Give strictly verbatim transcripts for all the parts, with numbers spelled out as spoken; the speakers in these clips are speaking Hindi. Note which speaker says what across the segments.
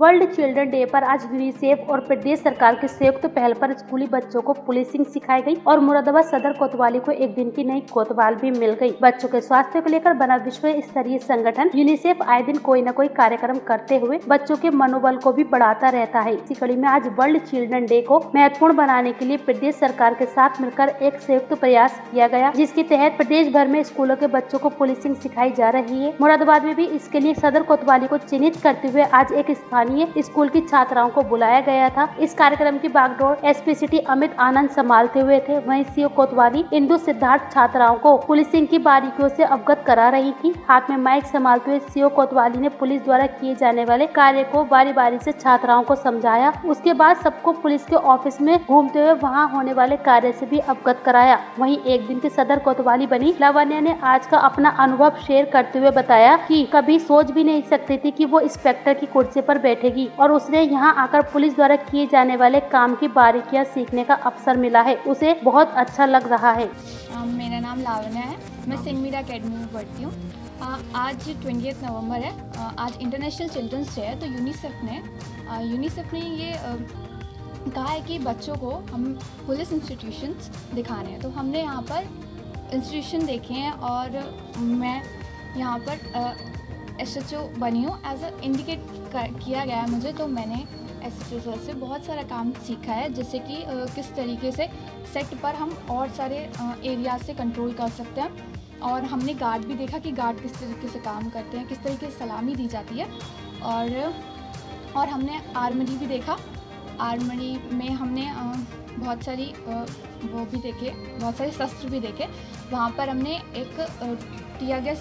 Speaker 1: वर्ल्ड चिल्ड्रन डे पर आज यूनिसेफ और प्रदेश सरकार की संयुक्त तो पहल पर स्कूली बच्चों को पुलिसिंग सिखाई गई और मुरादाबाद सदर कोतवाली को एक दिन की नई कोतवाल भी मिल गई। बच्चों के स्वास्थ्य को लेकर बना विश्व स्तरीय संगठन यूनिसेफ आए दिन कोई न कोई कार्यक्रम करते हुए बच्चों के मनोबल को भी बढ़ाता रहता है। इसी कड़ी में आज वर्ल्ड चिल्ड्रन डे को महत्वपूर्ण बनाने के लिए प्रदेश सरकार के साथ मिलकर एक संयुक्त प्रयास किया गया, जिसके तहत प्रदेश भर में स्कूलों के बच्चों को पुलिसिंग सिखाई जा रही है। मुरादाबाद में भी इसके लिए सदर कोतवाली को चिन्हित करते हुए आज एक स्थानीय स्कूल की छात्राओं को बुलाया गया था। इस कार्यक्रम की बागडोर एसपी सिटी अमित आनंद संभालते हुए थे। वहीं सीओ कोतवाली इंदु सिद्धार्थ छात्राओं को पुलिसिंग की बारीकियों से अवगत करा रही थी। हाथ में माइक संभालते हुए सीओ कोतवाली ने पुलिस द्वारा किए जाने वाले कार्य को बारी बारी से छात्राओं को समझाया। उसके बाद सबको पुलिस के ऑफिस में घूमते हुए वहां होने वाले कार्य से भी अवगत कराया। वहीं एक दिन की सदर कोतवाली बनी लावण्या ने आज का अपना अनुभव शेयर करते हुए बताया कि कभी सोच भी नहीं सकती थी कि वो इंस्पेक्टर की कुर्सी पर बैठेगी और उसने यहाँ आकर पुलिस द्वारा किए जाने वाले काम की बारीकियां सीखने का अवसर मिला है। उसे बहुत अच्छा लग रहा है।
Speaker 2: मेरा नाम लावण्या है, मैं सेंट मीरा अकेडमी में पढ़ती हूँ। आज ट्वेंटिएथ नवंबर है, आज इंटरनेशनल चिल्ड्रंस डे है। तो यूनिसेफ ने यूनिसेफ ने ये कहा है कि बच्चों को हम पुलिस इंस्टीट्यूशंस दिखाने हैं। तो हमने यहाँ पर इंस्टीट्यूशन देखे हैं और मैं यहाँ पर एस एच ओ बनी हूँ। एज अ इंडिकेट किया गया है मुझे, तो मैंने एस एच ओ से बहुत सारा काम सीखा है, जैसे कि किस तरीके से सेट पर हम और सारे एरिया से कंट्रोल कर सकते हैं। और हमने गार्ड भी देखा कि गार्ड किस तरीके से काम करते हैं, किस तरीके से सलामी दी जाती है। और और हमने आर्मरी भी देखा। आर्मरी में हमने बहुत सारी वो भी देखे, बहुत सारे शस्त्र भी देखे। वहाँ पर हमने एक टीयर गैस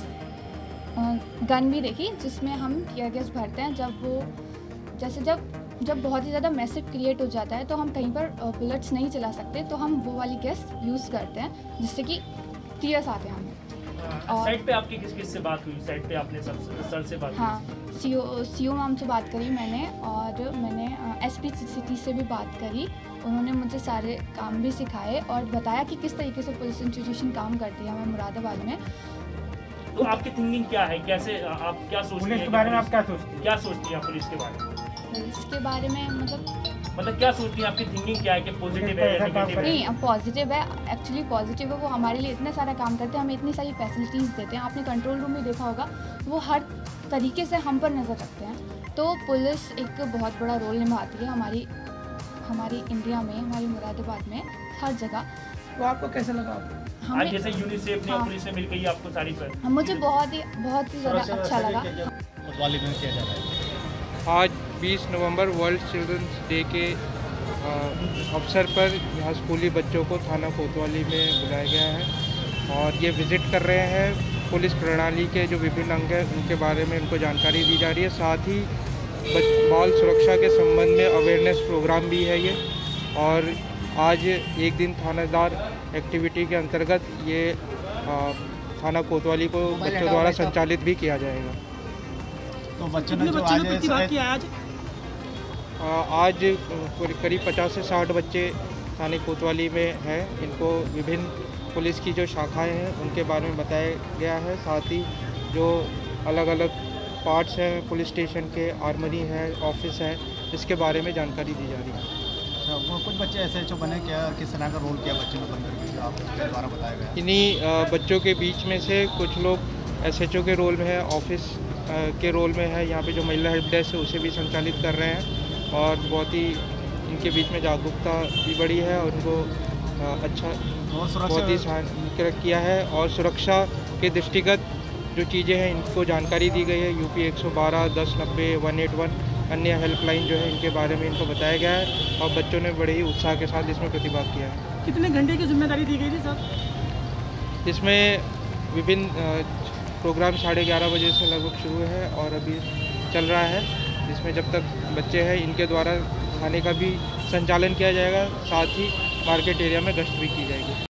Speaker 2: गन भी देखी, जिसमें हम टीयर गैस भरते हैं। जब वो जैसे जब जब बहुत ही ज़्यादा मैसिव क्रिएट हो जाता है तो हम कहीं पर बुलेट्स नहीं चला सकते, तो हम वो वाली गैस यूज़ करते हैं जिससे कि टीयर्स आते हैं हमें।
Speaker 3: और साइड पे आपकी किस किस से बात हुई? साइड पे आपने सब सर से बात
Speaker 2: हाँ, सीओ सीओ मैम से बात करी मैंने, और मैंने एसपी सिटी से भी बात करी। उन्होंने मुझे सारे काम भी सिखाए और बताया कि किस तरीके से पुलिस इंस्टीट्यूशन काम करती है हमें मुरादाबाद में।
Speaker 3: तो आपकी थिंकिंग क्या है, कैसे आप क्या सोचती हैं?
Speaker 4: पुलिस के बारे में आप क्या सोचती हैं?
Speaker 3: क्या सोचती हैं आप पुलिस के बारे में?
Speaker 2: पुलिस के बारे में मतलब
Speaker 3: मतलब क्या सोचती हैं, आपकी थिंकिंग क्या है कि पॉजिटिव है या नेगेटिव है?
Speaker 2: नहीं, पॉजिटिव है, एक्चुअली पॉजिटिव है। वो हमारे लिए इतने सारा काम करते हैं, हमें इतनी सारी फैसिलिटीज़ देते हैं। आपने कंट्रोल रूम में देखा होगा, वो हर तरीके से हम पर नज़र रखते हैं। तो पुलिस एक बहुत बड़ा रोल निभाती है हमारी हमारी इंडिया में, हमारी मुरादाबाद में, हर जगह।
Speaker 4: तो आपको कैसा लगा?
Speaker 3: आज जैसे यूनिसेफ ने और पुलिस ने मिलकर ये आपको सारी पर
Speaker 2: मुझे बहुत ही बहुत ही ज़्यादा अच्छा लगा।
Speaker 5: कोतवाली में किया जा रहा है।
Speaker 6: आज बीस नवंबर वर्ल्ड चिल्ड्रंस डे के अवसर पर यहाँ स्कूली बच्चों को थाना कोतवाली में बुलाया गया है और ये विज़िट कर रहे हैं। पुलिस प्रणाली के जो विभिन्न अंग हैं उनके बारे में उनको जानकारी दी जा रही है। साथ ही बाल सुरक्षा के संबंध में अवेयरनेस प्रोग्राम भी है ये। और आज एक दिन थानेदार एक्टिविटी के अंतर्गत ये थाना कोतवाली को बच्चों द्वारा संचालित भी किया जाएगा।
Speaker 5: तो बच्चों ने जो आज
Speaker 4: आज
Speaker 6: आज करीब पचास से साठ बच्चे थाने कोतवाली में हैं। इनको विभिन्न पुलिस की जो शाखाएं हैं उनके बारे में बताया गया है। साथ ही जो अलग अलग पार्ट्स हैं पुलिस स्टेशन के, आर्मरी है, ऑफिस है, इसके बारे में जानकारी दी जा रही है।
Speaker 5: वो कुछ बच्चे ऐसे जो बने, क्या किस तरह का रोल किया बच्चों ने बनकर के, जो आपके द्वारा बताया गया?
Speaker 6: इन्हीं बच्चों के बीच में से कुछ लोग एस एच ओ के रोल में है, ऑफिस के रोल में है। यहाँ पे जो महिला हेल्प डेस्क है उसे भी संचालित कर रहे हैं और बहुत ही इनके बीच में जागरूकता भी बढ़ी है और उनको अच्छा बहुत ही सहायता किया है। और सुरक्षा के दृष्टिगत जो चीज़ें हैं इनको जानकारी दी गई है। यूपी एक सौ बारह, दस नब्बे, वन एट वन अन्य हेल्पलाइन जो है इनके बारे में इनको बताया गया है और बच्चों ने बड़े ही उत्साह के साथ इसमें प्रतिभाग किया है।
Speaker 4: कितने घंटे की जिम्मेदारी दी गई थी सर?
Speaker 6: इसमें विभिन्न प्रोग्राम साढ़े ग्यारह बजे से लगभग शुरू है और अभी चल रहा है, जिसमें जब तक बच्चे हैं इनके द्वारा थाने का भी संचालन किया जाएगा। साथ ही मार्केट एरिया में गश्त भी की जाएगी।